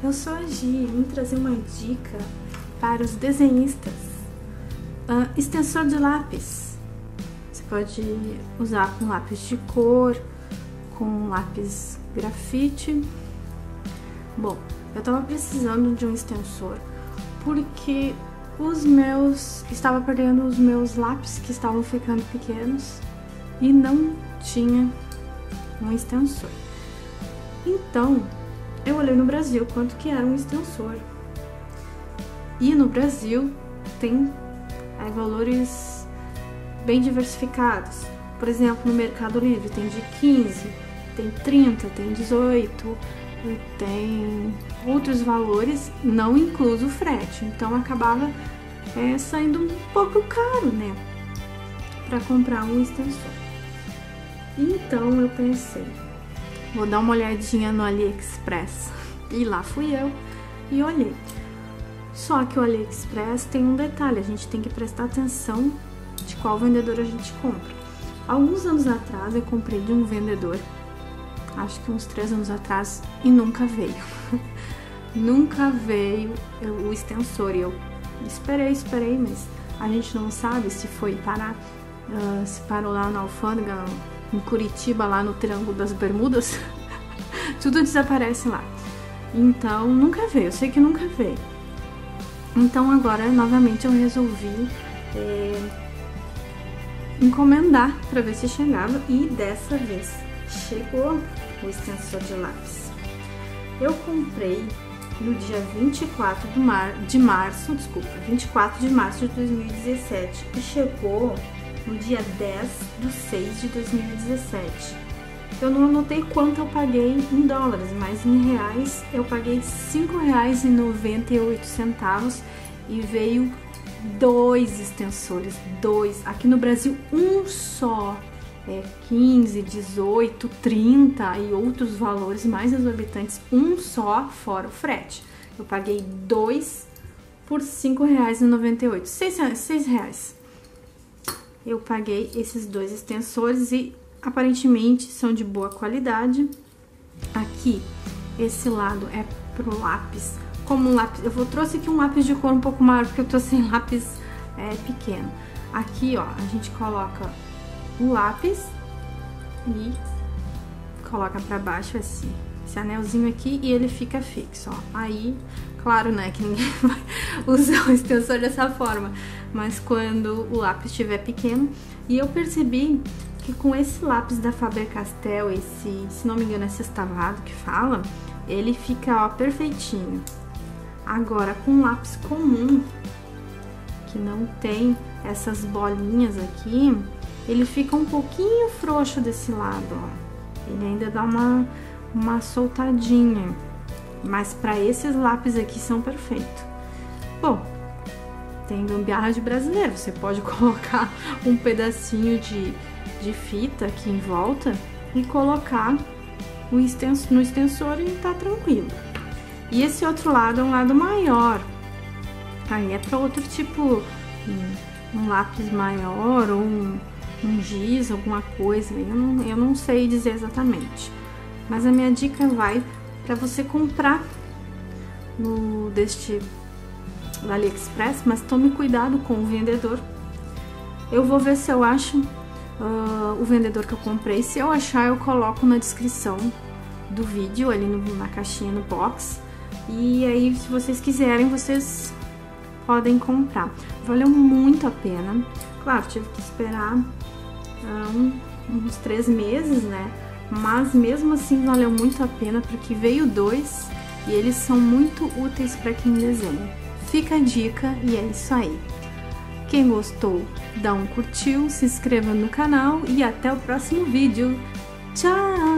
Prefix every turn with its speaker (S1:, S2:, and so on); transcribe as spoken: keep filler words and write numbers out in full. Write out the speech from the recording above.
S1: eu sou a Gi, vim trazer uma dica para os desenhistas. Uh, extensor de lápis. Você pode usar com lápis de cor, com lápis grafite. Bom, eu tava precisando de um extensor porque os meus... estava perdendo os meus lápis que estavam ficando pequenos e não tinha um extensor. Então, eu olhei no Brasil quanto que era um extensor. E no Brasil tem é, valores bem diversificados. Por exemplo, no Mercado Livre tem de quinze, tem trinta, tem dezoito, tem outros valores, não incluso o frete. Então acabava é, saindo um pouco caro, né, para comprar um extensor. Então eu pensei, vou dar uma olhadinha no AliExpress. E lá fui eu e olhei. Só que o AliExpress tem um detalhe, a gente tem que prestar atenção de qual vendedor a gente compra. Alguns anos atrás eu comprei de um vendedor, acho que uns três anos atrás, e nunca veio. Nunca veio o extensor. Eu esperei, esperei, mas a gente não sabe se foi parar, uh, se parou lá na alfândega, em Curitiba, lá no Triângulo das Bermudas. Tudo desaparece lá. Então, nunca veio, eu sei que nunca veio. Então, agora, novamente, eu resolvi é, encomendar para ver se chegava, e dessa vez chegou o extensor de lápis. Eu comprei no dia vinte e quatro de, mar... de março, desculpa, vinte e quatro de março de dois mil e dezessete, e chegou no dia dez de seis de dois mil e dezessete. Eu não anotei quanto eu paguei em dólares, mas em reais eu paguei cinco reais e noventa e oito centavos e veio dois extensores, dois. Aqui no Brasil um só, é quinze, dezoito, trinta e outros valores mais exorbitantes, um só fora o frete. Eu paguei dois por cinco reais e noventa e oito, seis reais. Eu paguei esses dois extensores e aparentemente são de boa qualidade. Aqui, esse lado é pro lápis, como um lápis, eu vou, trouxe aqui um lápis de cor um pouco maior, porque eu trouxe um lápis é, pequeno. Aqui, ó, a gente coloca o lápis e coloca pra baixo assim, esse anelzinho aqui, e ele fica fixo, ó. Aí, claro, né, que ninguém vai usar o extensor dessa forma, mas quando o lápis estiver pequeno. E eu percebi que com esse lápis da Faber-Castell, esse, se não me engano, é sextavado que fala, ele fica, ó, perfeitinho. Agora, com lápis comum, que não tem essas bolinhas aqui, ele fica um pouquinho frouxo desse lado, ó. Ele ainda dá uma, uma soltadinha, mas para esses lápis aqui são perfeitos. Bom, tem gambiarra de brasileiro, você pode colocar um pedacinho de, de fita aqui em volta e colocar o extensor, no extensor, e tá tranquilo. E esse outro lado é um lado maior, aí é para outro tipo, um, um lápis maior ou um, um giz, alguma coisa, eu não, eu não sei dizer exatamente. Mas a minha dica vai para você comprar no deste do AliExpress, mas tome cuidado com o vendedor. Eu vou ver se eu acho uh, o vendedor que eu comprei. Se eu achar, eu coloco na descrição do vídeo, ali no, na caixinha, no box. E aí, se vocês quiserem, vocês podem comprar. Valeu muito a pena. Claro, tive que esperar uh, um, uns três meses, né? Mas mesmo assim valeu muito a pena, porque veio dois e eles são muito úteis para quem desenha. Fica a dica e é isso aí. Quem gostou, dá um curtiu, se inscreva no canal e até o próximo vídeo. Tchau!